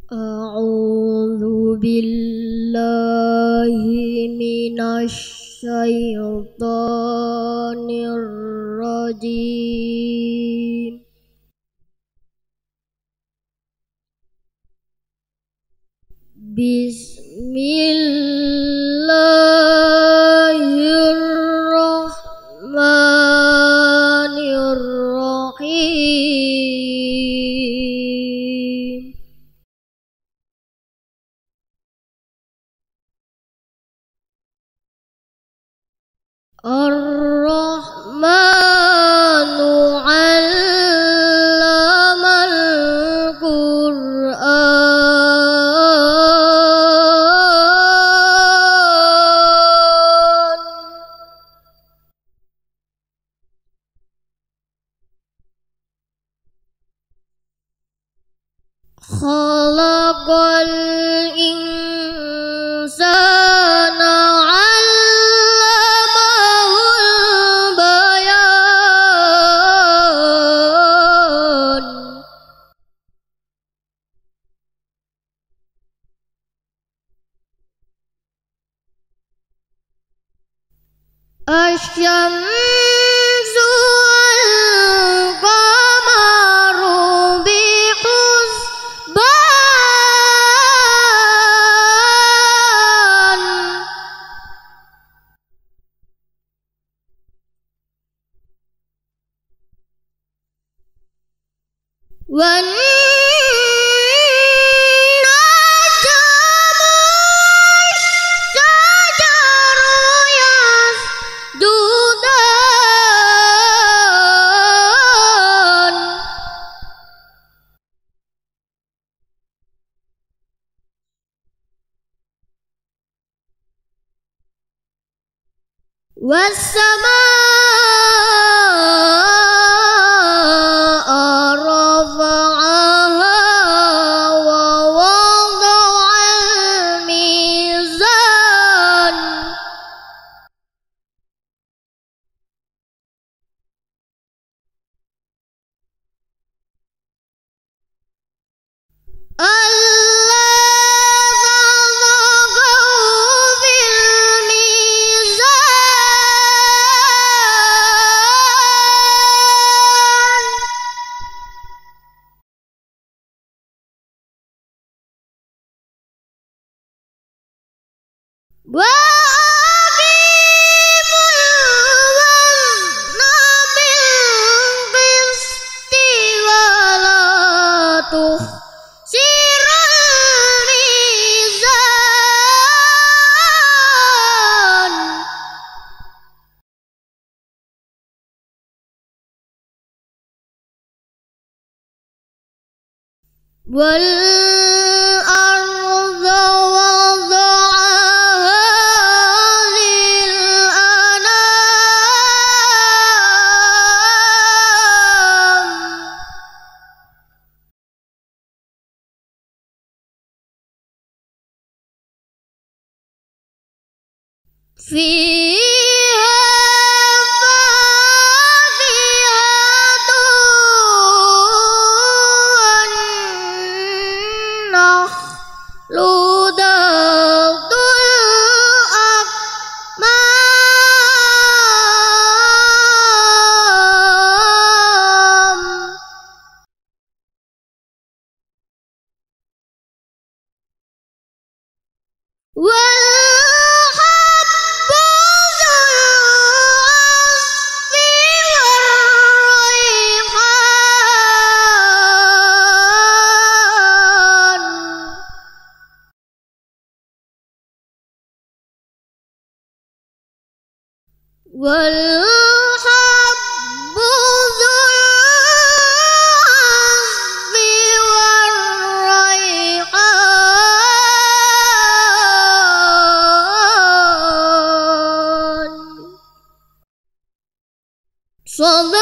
A'udzu billahi minasy syaithanir rajim. Bismillahirrahmanirrahim. Ar-Rahmanu 'allamal Qur'an. Khalaqal insana 'allamahul bayan. Asy-syamsu wal qamaru bihusban. Wan najmu wasyajaru yasjudan. Was-samaa'a rafa'aha wa wada'al mizan. Alla taghaw fil mizan. Wa aqimul wazna bil qisti wa la tukhsirul mizan. Wal arda wada'aha lil anam. Fiha fakihatun wan nakhlu dhatul akmam. Wal habbu dzul asfi war-rayhan. Wal habbu dzul asfi war-rayhan. Shadaqallahu